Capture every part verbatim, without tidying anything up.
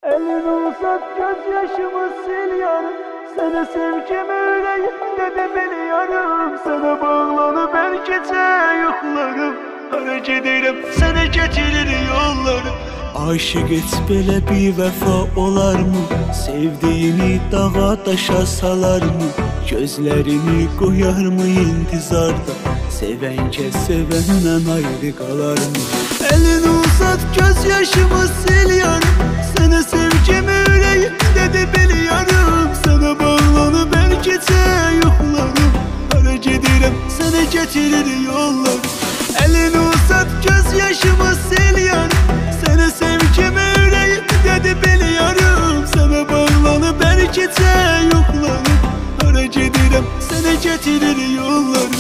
Elini uzat, gözyaşımı sil yarım. Sana sevgimi yüreğimde de biliyorum. Sana bağlanıp her gece yoklarım. Harac ederim, sana getirir yollarım. Aşık et belə bir vəfa olar mı? Sevdiğini dağa daşa salar mı? Gözlerini koyar mı intizarda? Seven kes sevenden ayrı kalar mı? Elini uzat, gözyaşımı sil yarım. Sana sevgimi yüreğimde de biliyorum. Sana bağlanıp her gece yoklarım. Harac ederim, sana getirir yollarım. Elini uzat, gözyaşımı sil yarım. Sana sevgimi yüreğimde de biliyorum. Sana bağlanıp her gece yoklarım. Harac ederim, sana getirir yollarım.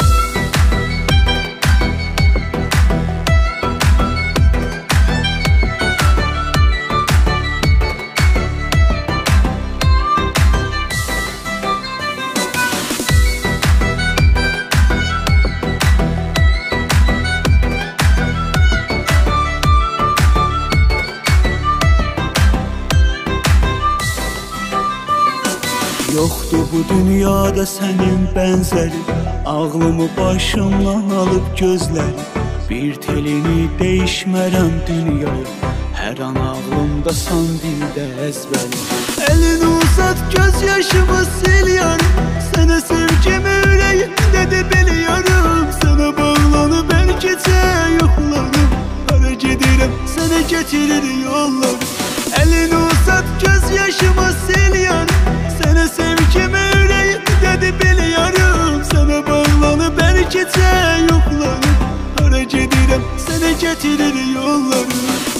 Yoktu bu dünyada senin benzerin. Ağlımı başımdan alıp gözlerim. Bir telini değişmərəm dünyaya. Her an ağlımda san dildə əzbərim. Elini uzat, gözyaşımı sil yarım. Sana sevgimi yüreğimde de biliyorum. Sana bağlanıp her gece yoklarım. Harac ederim, sana getirir yollarım. Elini uzat, gözyaşımı sil yarım. Sana sevgimi yüreğimde de biliyorum. Sana bağlanıp her gece yoklarım. Harac ederim, sana getirir yollarım.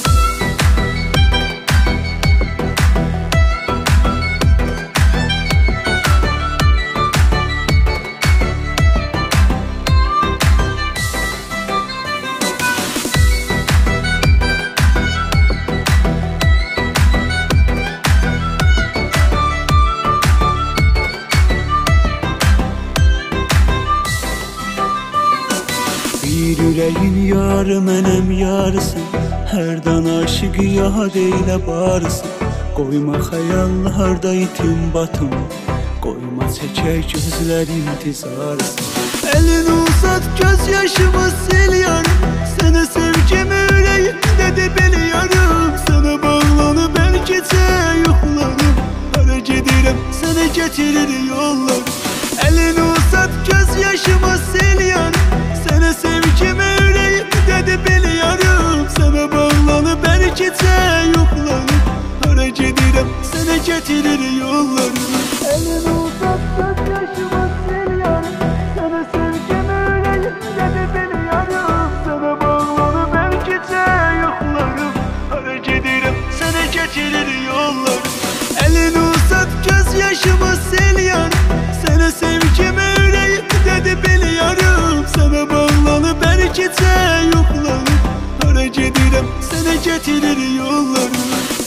Bir yüreğin yarı mənim yarısın. Hərdan aşıqı yad eylə barısın. Qoyma xəyallarda itim batım. Qoyma çəkək gözlər intizarısın. Elini uzat, gözyaşımı sil yarım. Sana sevgimi yüreğimde de biliyorum. Sana bağlanıp her gece yoklarım. Harac ederim, sana getirir yollarım. Elini uzat, gözyaşımı sil yarım. Sana sevgimi yüreğimde de biliyorum. Sana bağlanıp her gece yoklarım. Harac ederim, sana getirir yollarım. Elini uzat, gözyaşımı sil yarım. Sana sevgimi yüreğimde de biliyorum. Sana bağlanıp her gece yoklarım. Harac ederim, sana getirir yollarım. Elini uzat, gözyaşımı sil yarım. Sana sevgimi yüreğimde de biliyorum. Sana bağlanıp her gece yoklarım. Harac ederim, sana getirir yollarım.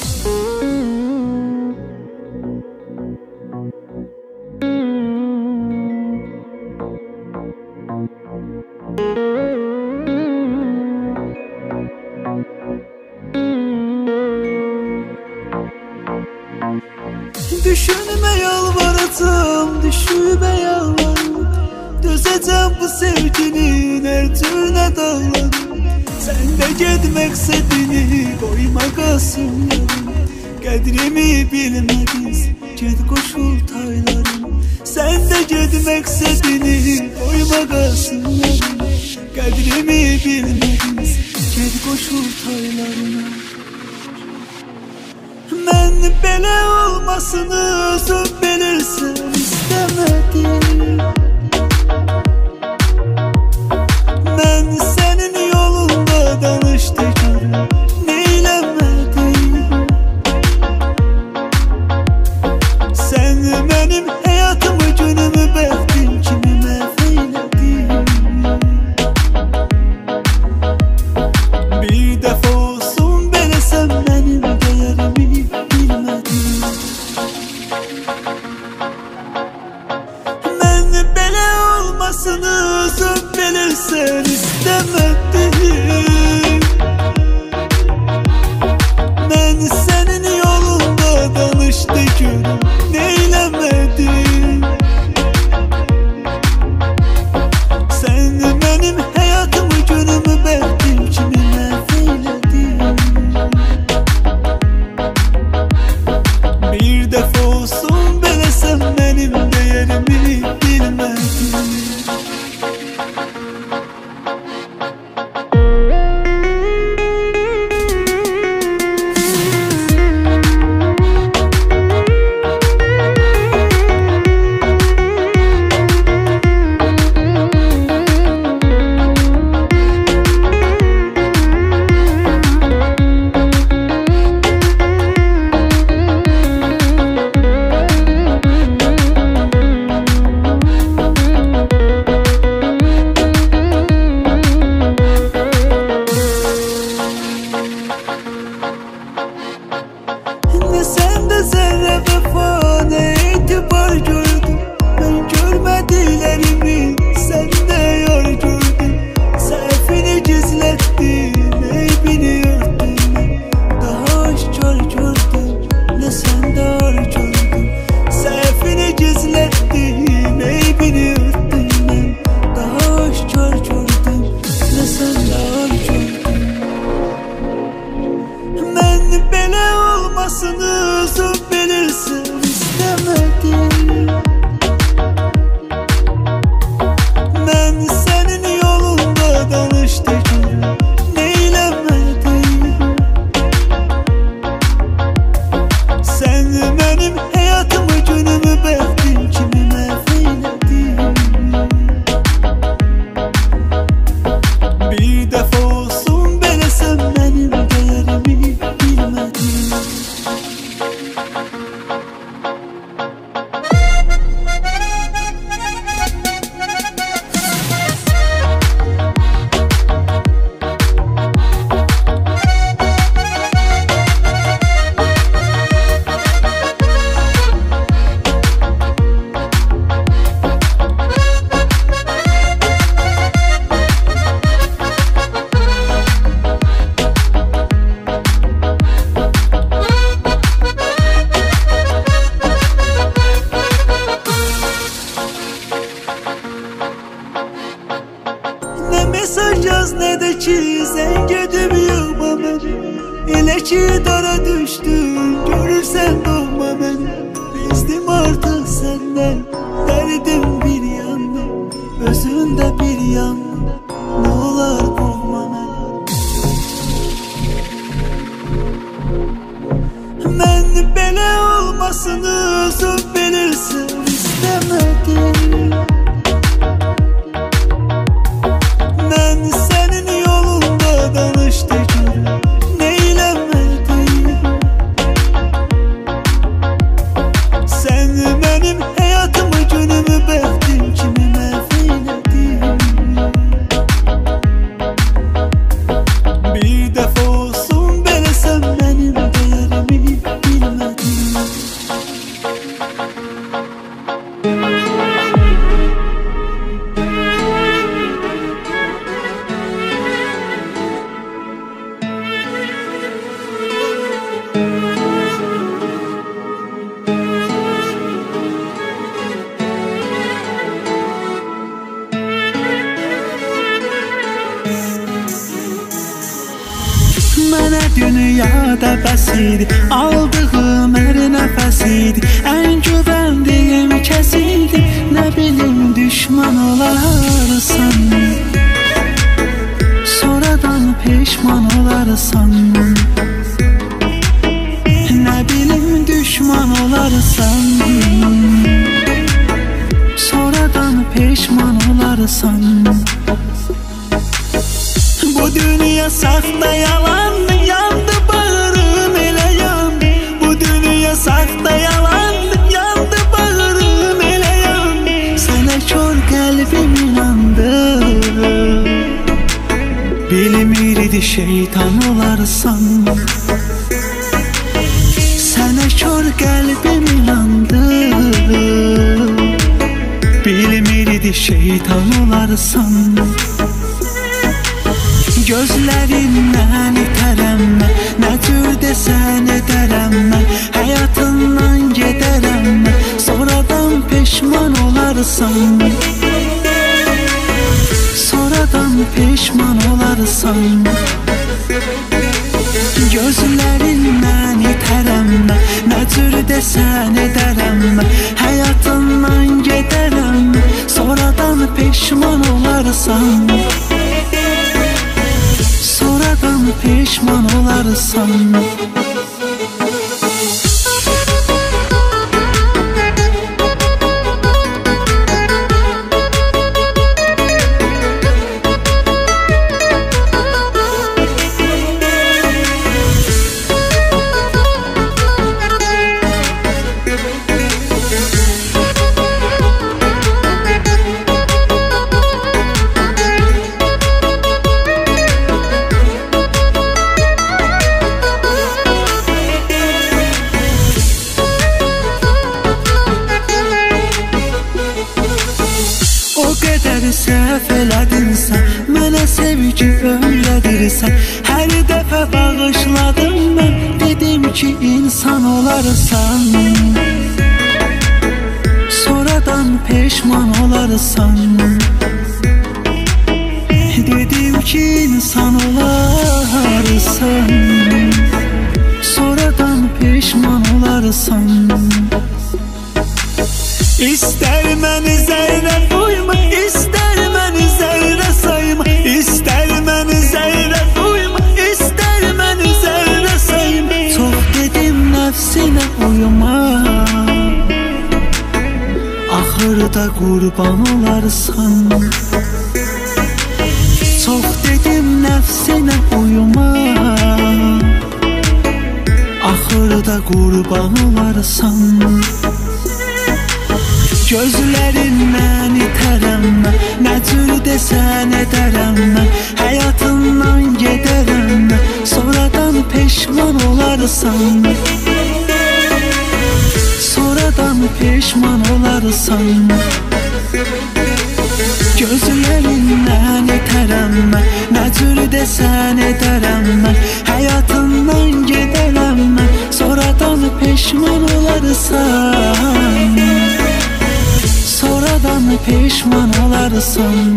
Düşünme yalvaracağım, düşüme yalvarım. Dözeceğim bu sevginin her türüne dağlarım. Sen de ged məqsədini koyma qalsın yarım. Qədrimi bilmədiniz, ged qoşul taylarım. Sen de ged məqsədini koyma qalsın yarım. Qədrimi bilmədiniz, ged qoşul taylarına. Mən belə olmasını özüm bilirsən istemedim. Mən sənin yolunda danışdı görüm, neyləmədim. Sən mənim həyatımı, günümü, bəxtim kimi məhv eylədin. Bir dəfə olsun belə sən mənim dəyərimi bilmədin. Mən belə olmasını özüm bilirsən istemedim. Mən sənin yolunda danışdı görüm neyləmədin. Sən mənim həyatımı, günümü, bəxtim kimi məhv eylədin. Bir dəfə olsun belə sən mənim dəyərimi bilmədin. Ne sende zerre vefa, ne itibar gördüm. Ben görmediklerimi sende yar gördüm. Səhvini gizlettin, eybini örtdün. Daha aşkar gördüm, ne sende ar gördüm. Səhvini gizlettin, eybini örtdün. Daha aşkar gördüm, ne sende ar gördüm. Ben belə olmasını özün bilirsin istemedim. Ben senin yolunda danışdı görüm neyləmədin. Sen benim həyatımı, günümü, bəxtim kimi məhv eylədin. Bir dəfə olsun belə sən mənim dəyərimi bilmədin. Ne mesaj yaz ne de çiz, engedim yığma beni. Elə ki dara düşdün, görürsən doğma məni. Bezdim artıq səndən, dərdim bir yandı, özündə bir yandı. Nə olar qovma məni. Mən belə olmasını özün bilirsin istemedim. Ben senin yolunda danışdı görüm neyləmədin. Sen benim həyatımı, günümü, bəxtim kimi məhv eylədin. Bir dəfə olsun belə sən mənim dəyərimi bilmədin. Mənə dünyada bəs idi, aldığım hər nəfəs idi. Ən güvəndiyim kəs idi, nə bilim düşman olarsan. Sonradan peşman olarsan. Nə bilim düşman olarsan. Sonradan peşman olarsan. Bu dünya saxta yalandı, yandı bağrım elə yandı. Bu dünya saxta yalandı, yandı bağrım elə yandı. Sənə kör qəlbim inandı. Bilmirdi şeytan olarsan. Sənə kör qəlbim inandı. Bilmirdi şeytan olarsan. Gözlərindən itərəm mən, nə cür desən edərəm mən. Həyatından Gözlərindən itərəm mən, nə cür desən edərəm mən. Həyatından gedərəm, sonradan peşman olarsan. Sonradan peşman olarsan. O qədər səhv elədinsən, mənə sevgi öyrədirsən. Hər dəfə bağışladım mən, dedim ki insan olarsan. Sonradan peşman olarsan. Dedim ki insan olarsan. Sonradan peşman olarsan. İstər məni zərrə duyma, istər məni zərrə sayma. İstər məni zərrə duyma, istər məni zərrə sayma. Çox dedim nəfsinə uyuma, axırda qurban olarsan. Çox dedim nəfsinə uyuma, axırda qurban olarsan. Gözlərindən itərəm mən, nə cür desən edərəm mən. Həyatından gedərəm mən, sonradan peşman olarsan. Sonradan peşman olarsan. Gözlərindən itərəm mən, nə cür desən edərəm mən. Həyatından gedərəm mən, sonradan peşman olarsan. Sonradan peşman olarsan.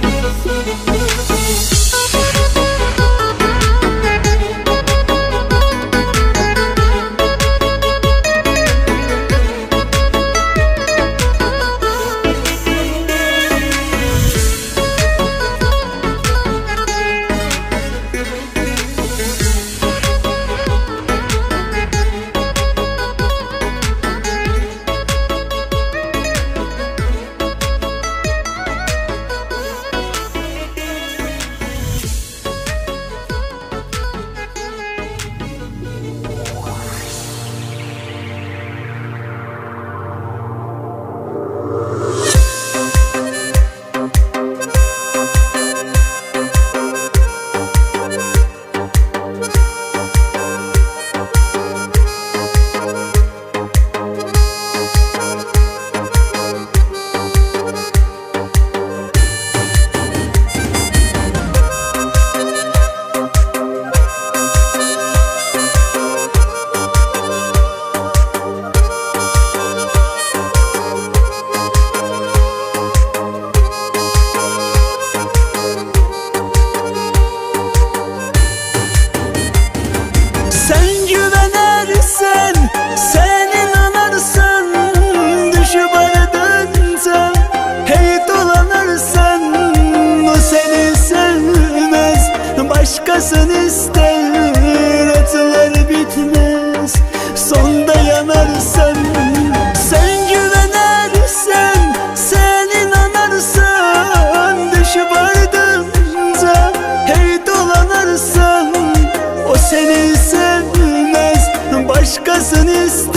Başkasını ister, acılar bitmez, sonda yanarsan. Sen güvenersen, sen inanarsan, düşüp ardınca hey dolanarsan. O seni sevmez, başkasını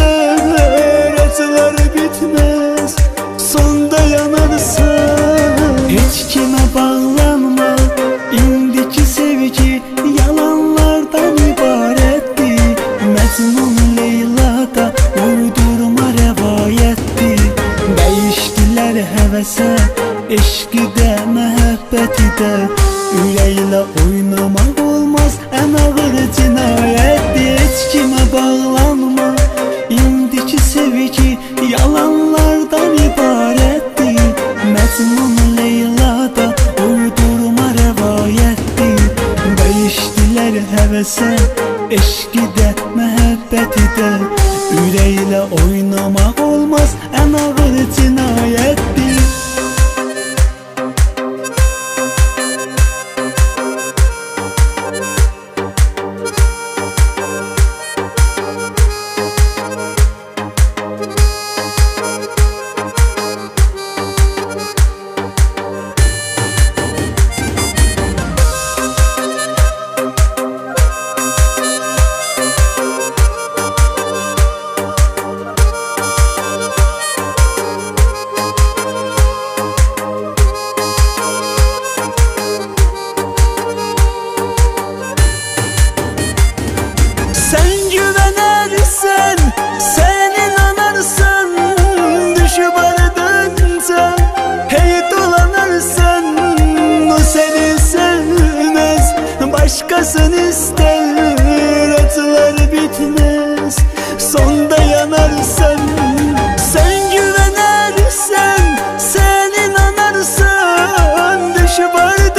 ister, acılar bitmez, sonda yanarsan. Hiç kime bağlanma, indiki sevgi yalanlardan ibaretti. Mecnun Leyla'da uydurma revayetti. Değiştiler hevese, eşki de məhəbbəti də. Ürəklə oynamaq olmaz, ən ağır cinayətdir. Heç kimə bağlanma, indiki sevgi yalanlardan ibaretti. Mecnun Leyla'da uydurma revayettir. Değiştiler hevese, eşqi də, məhəbbəti də. Ürəklə oynamaq olmaz, ən ağır cinayətdir. Sen güvenersen, sen inanırsan, düşüp ardınca hey dolanırsan, o seni sevmez, başkasını ister, acılar bitmez, sonda yanarsan. Sen güvenersen, sen inanırsan, düşüp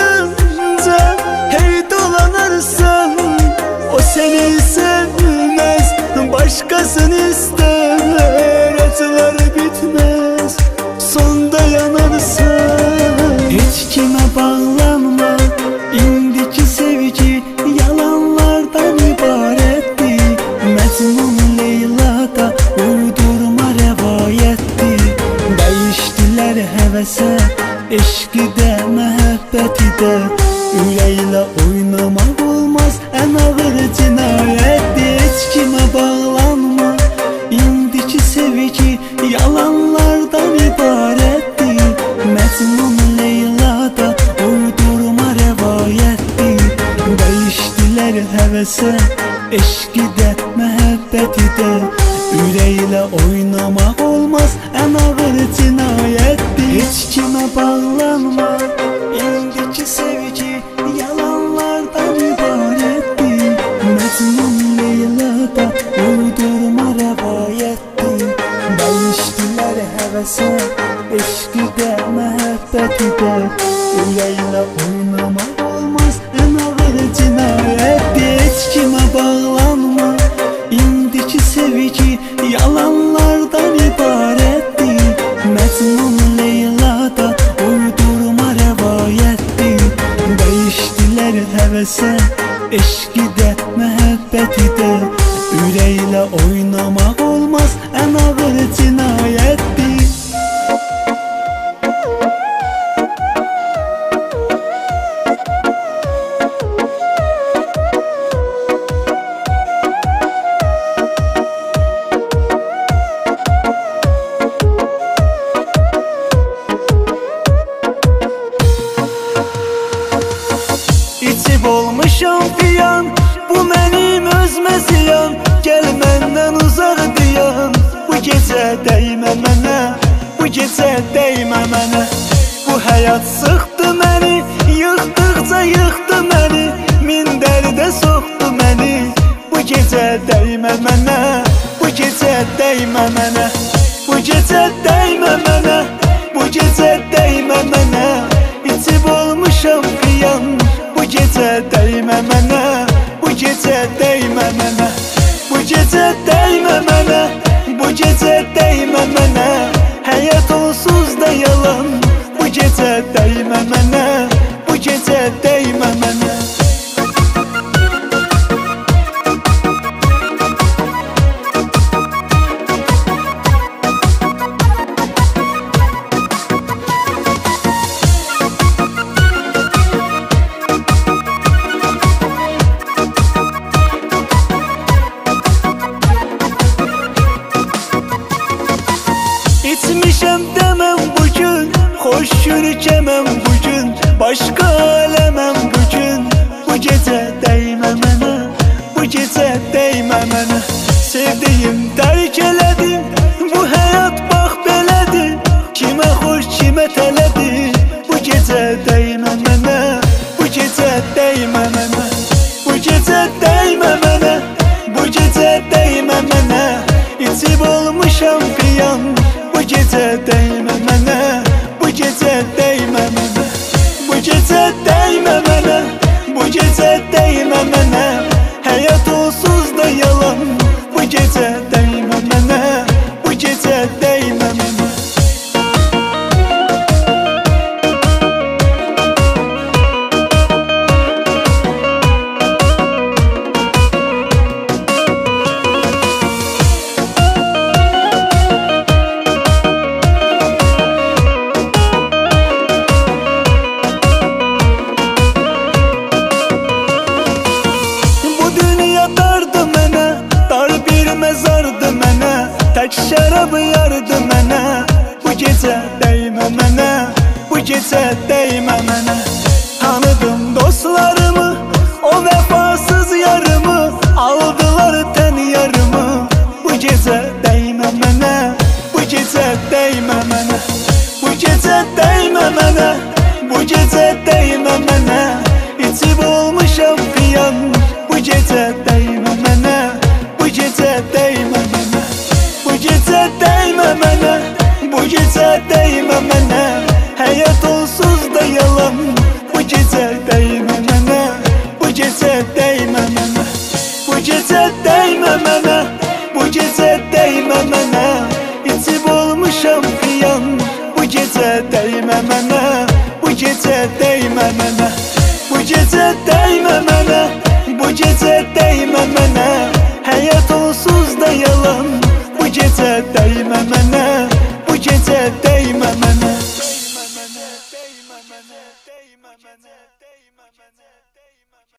ardınca hey dolanırsan, o seni sevmez, başkasını ister, acılar bitmez, sonda yanarsan. Hiç kime bağlanma, indiki sevgi yalanlardan ibarettir. Mecnun Leyla'da uydurma rivayettir. Değiştiler hevese, eşqi də, məhəbbəti də. Ürəklə oynamaq olmaz, ən ağır cinayətdir. Heç kimə bağlanma, indiki sevgi yalanlardan ibarətdir. Mecnun Leyla'da uydurma rivayətdir. Değiştiler həvəsə, eşqi də, məhəbbəti də. Ürəklə oynamaq olmaz, ən ağır cinayətdir. Heç kimə bağlanma, indiki sevgi yalanlardan ibarətdir. Mecnun Leyla'da uydurma rivayətdir. Değiştiler həvəsə, eşqi də, məhəbbəti də. Ürəklə oynamaq olmaz, ən ağır cinayətdir. Heç kimə bağlanma, indiki sevgi yalanlardan ibarətdir. Mecnun Leyla'da uydurma rivayətdir. Değiştiler həvəsə, eşqi də, məhəbbəti də. Ürəklə oynamaq olmaz, ən ağır cinayətdir. İçib olmuşam fiyan, bu mənim özmə ziyan. Gəl məndən uzaq diyan, bu gecə dəymə mənə, bu gecə dəymə mənə. Bu həyat sıxdı məni, yıxdıqca yıxdı məni, min dərdə soxdu məni. Bu gecə dəymə mənə, bu gecə dəymə mənə, bu gecə dəymə mənə, bu gecə dəymə mənə. İçib olmuşam fiyan, bu gecə dəymə mənə, bu gecə dəymə mənə, bu gecə dəymə mənə, bu gecə dəymə mənə. Həyat onsuz da yalan, bu gecə dəymə mənə, bu gecə dəymə mənə. İçmişəm deməm bugün, xoş yürükəməm bugün, başqa aləməm bugün. Bu gecə dəymə mənə, bu gecə dəymə mənə. Sevdiyim dərk elədim, bu həyat bax belədir. Kimə xoş, kimə tələdir. Bu gecə dəymə mənə, bu gecə dəymə mənə, bu gecə dəymə mənə, bu gecə dəymə mənə. İçib olmuşam piyan, bu gecə dəymə mənə, bu gecə dəymə mənə, bu gecə dəymə mənə, bu gecə dəymə mənə. Həyat olsun gecə dəymə mənə. Tanıdım dostlarımı, o vəfasız yarımı, aldılar tən yarımı. Bu gecə dəymə mənə, bu gecə dəymə mənə, bu gecə dəymə mənə, bu gecə dəymə mənə. İçib olmuşam piyan, bu gecə dəymə mənə, bu gecə dəymə mənə, bu gecə dəymə mənə, bu gecə dəymə mənə. Həyat onsuz da yalan, bu gecə dəymə mənə, bu gecə dəymə mənə, bu gecə dəymə mənə, bu gecə dəymə mənə. İçib olmuşam piyan, bu gecə dəymə mənə, bu gecə dəymə mənə.